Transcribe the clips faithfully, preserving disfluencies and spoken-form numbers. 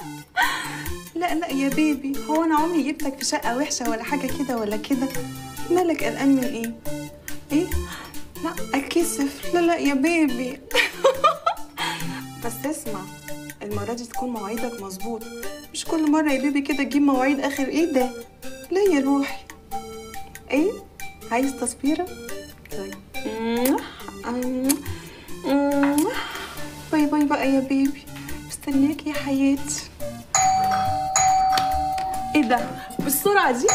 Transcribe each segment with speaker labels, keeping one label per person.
Speaker 1: لا لا يا بيبي، هو انا عمري جبتك في شقه وحشه ولا حاجه كده ولا كده. مالك قلقان من ايه؟ ايه؟ لا اتكسف. لا لا يا بيبي. بس اسمع، المره دي تكون مواعيدك مظبوط، مش كل مره يا بيبي كده تجيب مواعيد اخر ايه ده. لا يا روحي. ايه؟ عايز تصبيره؟ طيب. باي باي بقى يا بيبي، مستنياك يا حياتي. ايه ده بالسرعه دي؟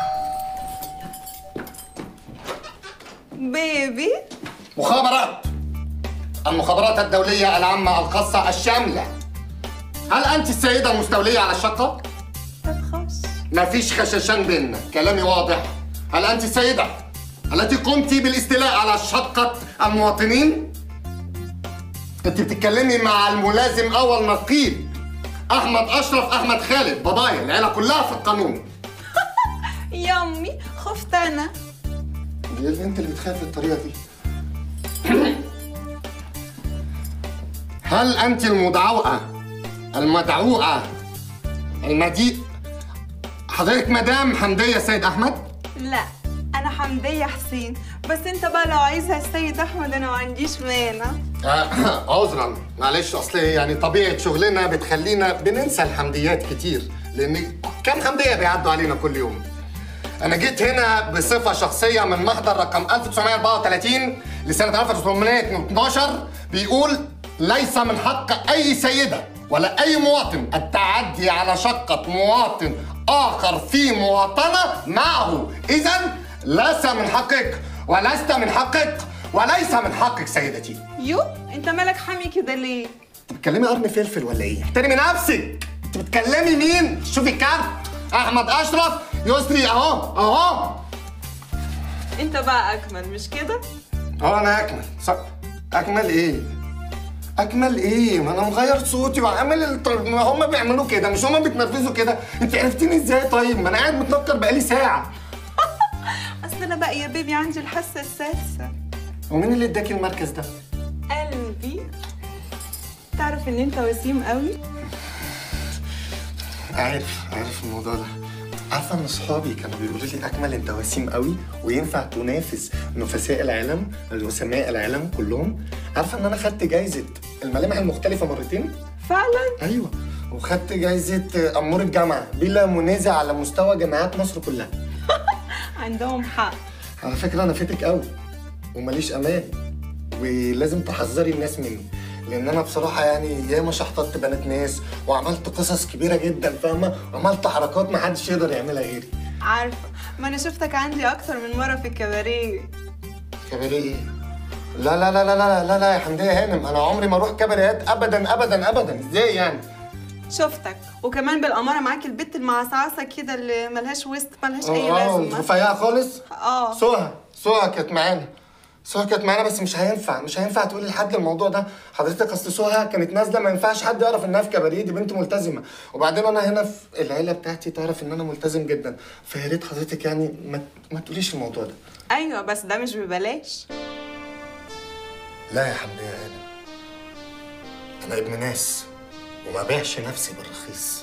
Speaker 1: بيبي
Speaker 2: مخابرات، المخابرات الدولية العامة الخاصة الشاملة. هل أنت السيدة المستولية على الشقة؟
Speaker 1: تخش.
Speaker 2: مفيش خشاشان بيننا، كلامي واضح. هل أنت السيدة التي قمت بالاستيلاء على شقة المواطنين؟ أنت بتتكلمي مع الملازم أول نقيب أحمد أشرف أحمد خالد، بابايا العيلة كلها في القانون.
Speaker 1: يا أمي خفت أنا.
Speaker 2: دي البنت اللي بتخاف بالطريقة دي. هل أنت المدعوة المدعوة المديء حضرتك مدام حمدية سيد أحمد؟
Speaker 1: لا أنا حمدية حسين، بس أنت بقى لو عايزها السيد أحمد أنا ما عنديش مانع.
Speaker 2: آه عذرا معلش، أصل يعني طبيعة شغلنا بتخلينا بننسى الحمديات كتير، لأن كم حمدية بيعدوا علينا كل يوم. أنا جيت هنا بصفة شخصية من محضر رقم ألف وتسعمائة وأربعة وثلاثين لسنة ألف وتسعمائة واثني عشر بيقول: ليس من حق أي سيدة ولا أي مواطن التعدي على شقة مواطن آخر في مواطنة معه، إذا ليس من حقك ولست من حقك وليس من حقك سيدتي.
Speaker 1: يو أنت مالك حامي كده ليه؟
Speaker 2: أنت بتكلمي قرن فلفل ولا إيه؟ احترمي نفسك. أنت بتكلمي مين؟ شوفي الكارت، أحمد أشرف يسري أهو أهو.
Speaker 1: أنت بقى أكمل مش كده؟
Speaker 2: أه أنا أكمل. صح. أكمل إيه؟ أكمل إيه؟ ما أنا مغير صوتي وعامل الطر... ما هم بيعملوا كده، مش هم بيتنرفزوا كده؟ أنت عرفتيني إزاي طيب؟ ما أنا قاعد متنكر بقالي ساعة.
Speaker 1: أصل أنا بقى يا بيبي عندي الحاسة السادسة.
Speaker 2: ومين اللي اداكي المركز ده؟
Speaker 1: قلبي. تعرف إن أنت وسيم قوي؟
Speaker 2: عارف عارف الموضوع ده. عارفة إن صحابي كانوا بيقولوا لي أكمل أنت وسيم قوي وينفع تنافس نفساء العالم الوسماء العالم كلهم. عارفة إن أنا خدت جايزة الملامح المختلفة مرتين؟
Speaker 1: فعلا؟
Speaker 2: أيوه، وخدت جايزة أمور الجامعة بلا منازع على مستوى جامعات مصر كلها.
Speaker 1: عندهم حق.
Speaker 2: على فكرة أنا فاتك قوي وماليش أمان، ولازم تحذري الناس مني، لأن أنا بصراحة يعني ياما شحططت بنات ناس وعملت قصص كبيرة جدا فاهمة، وعملت حركات محدش يقدر يعملها غيري.
Speaker 1: عارفة، ما أنا شفتك عندي أكتر من مرة في الكباريه.
Speaker 2: كباريه إيه؟ لا لا لا لا لا لا لا يا حمدية هانم، أنا عمري ما أروح كباريات أبدا أبدا أبدا. إزاي يعني؟
Speaker 1: شفتك، وكمان بالأمارة معاك البت المعصعصة كده اللي ملهاش وسط ملهاش أي لازمة.
Speaker 2: اه رفيعة خالص؟
Speaker 1: اه
Speaker 2: سهى سهى كانت معانا. سهى كانت معانا بس مش هينفع مش هينفع تقولي لحد الموضوع ده حضرتك، اصل سهى كانت نازله ما ينفعش حد يعرف انها في كباريه، دي بنت ملتزمه، وبعدين انا هنا في العيله بتاعتي تعرف ان انا ملتزم جدا، فيا ريت حضرتك يعني ما ما تقوليش الموضوع ده.
Speaker 1: ايوه بس ده مش ببلاش.
Speaker 2: لا يا حمدية هانم، انا ابن ناس وما بيعش نفسي بالرخيص.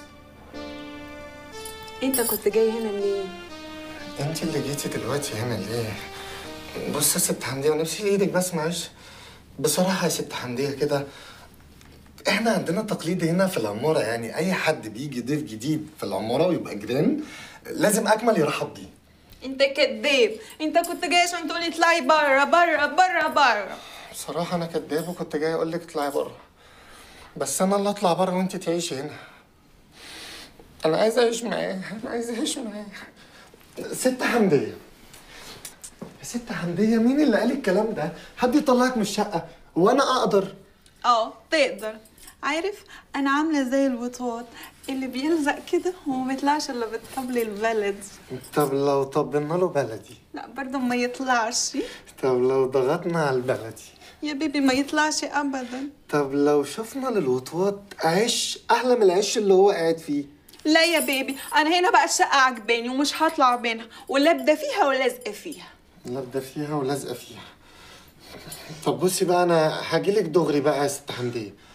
Speaker 1: انت كنت جاي هنا ليه؟
Speaker 2: انت اللي جيتي دلوقتي هنا ليه؟ بص يا ست حمدية ونفسي ايدك بس معلش. بصراحة يا ست حمدية كده، احنا عندنا تقليد هنا في العمارة، يعني أي حد بيجي ضيف جديد في العمارة ويبقى جيران لازم أكمل يرحب بيه.
Speaker 1: أنت كداب، أنت كنت جاي عشان تقولي اطلعي بره بره بره بره.
Speaker 2: بصراحة أنا كداب وكنت جاي أقول لك اطلعي بره، بس أنا اللي أطلع بره وأنت تعيشي هنا. أنا عايز أعيش معاه، أنا عايز أعيش معاه. ست حمدية، ست حمدية مين اللي قال الكلام ده؟ حد يطلعك من الشقة وأنا أقدر؟
Speaker 1: اه تقدر. عارف انا عامله زي الوطواط اللي بيلزق كده وما بيطلعش الا بالطبل البلدي.
Speaker 2: طب لو طبلنا له بلدي؟
Speaker 1: لا برضه ما يطلعش.
Speaker 2: طب لو ضغطنا على البلدي؟
Speaker 1: يا بيبي ما يطلعش ابدا.
Speaker 2: طب لو شفنا للوطواط عش احلى من العش اللي هو قاعد فيه؟
Speaker 1: لا يا بيبي، انا هنا بقى الشقه عجباني ومش هطلع منها، ولابده فيها ولازقه فيها.
Speaker 2: لابده فيها ولازقه فيها. طب بصي بقى، انا هاجيلك دغري بقى يا ست حمدية.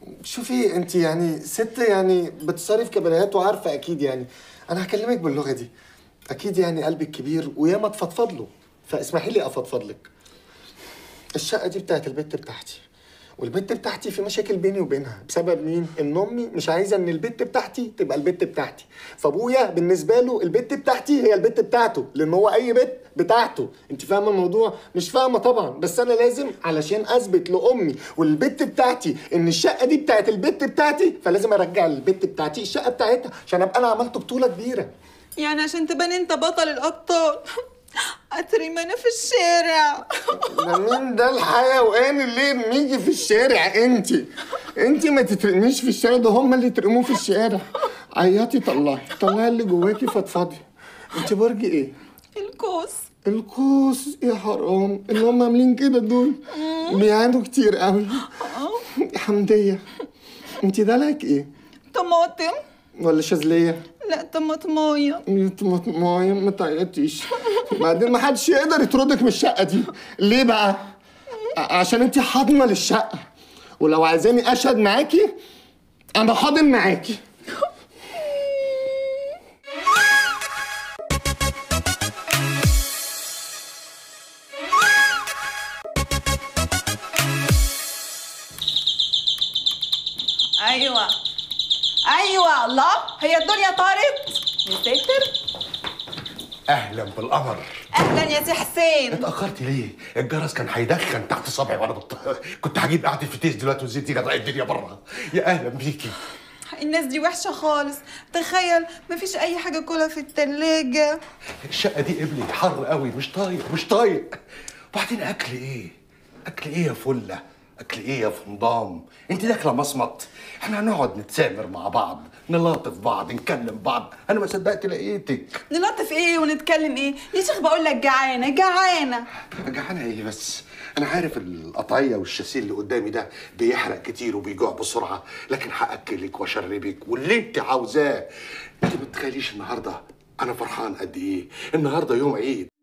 Speaker 2: شوفي انت يعني ست يعني بتصرف كباريهات وعارفه اكيد يعني. انا هكلمك باللغه دي. اكيد يعني قلبك كبير وياما تفضفض له، فاسمحي لي افضفض لك. الشقه دي بتاعت البت بتاعتي، والبت بتاعتي في مشاكل بيني وبينها بسبب مين؟ ان امي مش عايزه ان البت بتاعتي تبقى البت بتاعتي، فابويا بالنسبه له البت بتاعتي هي البت بتاعته، لان هو اي بت بتاعته. انت فاهمه الموضوع؟ مش فاهمه طبعا، بس انا لازم علشان اثبت لامي والبت بتاعتي ان الشقه دي بتاعت البت بتاعتي، فلازم ارجع للبت بتاعتي الشقه بتاعتها عشان ابقى انا عملت بطوله كبيره.
Speaker 1: يعني عشان تبان انت بطل الابطال هترمينا في الشارع.
Speaker 2: ده مين ده الحيوان اللي يرميكي في الشارع؟ انت انت ما تترميش في الشارع، ده هم اللي يترموا في الشارع. عيطي، طلعي طلعي اللي جواكي، فضفضي. انت برج ايه؟
Speaker 1: الكوس.
Speaker 2: القوس؟ يا حرام اللي هم عاملين كده دول بيعانوا كتير قوي. حمدية، انت دلعك ايه؟
Speaker 1: طماطم
Speaker 2: ولا شاذلية؟
Speaker 1: لا طماطمايه.
Speaker 2: طماطمايه؟ ما تعيطيش. بعدين ما حدش يقدر يطردك من الشقة دي. ليه بقى؟ عشان انت حاضنة للشقة، ولو عايزاني اشهد معاكي انا حاضن معاكي.
Speaker 1: ايوه ايوه، الله هي الدنيا طارت يا ساتر.
Speaker 3: اهلا بالقمر.
Speaker 1: اهلا يا سي حسين.
Speaker 3: اتاخرتي ليه؟ الجرس كان هيدخن تحت صبعي وانا بط... كنت هجيب قعده الفتيس دلوقتي وزيتي جت الدنيا بره. يا اهلا بيكي.
Speaker 1: الناس دي وحشه خالص، تخيل مفيش اي حاجه كلها في التلاجة.
Speaker 3: الشقه دي قبلي حر قوي، مش طايق مش طايق. وبعدين اكل ايه؟ اكل ايه يا فله؟ اكل ايه يا فنضام؟ انت داخله مصمت. احنا هنقعد نتسامر مع بعض، نلاطف بعض، نكلم بعض. انا ما صدقت لقيتك.
Speaker 1: نلطف ايه ونتكلم ايه؟ يا شيخ بقول لك جعانه جعانه.
Speaker 3: جعانه ايه بس؟ انا عارف القطعيه والشاسيه اللي قدامي ده بيحرق كتير وبيجوع بسرعه، لكن هاكلك واشربك واللي انت عاوزاه. انت ما تتخيليش النهارده انا فرحان قد ايه. النهارده يوم عيد،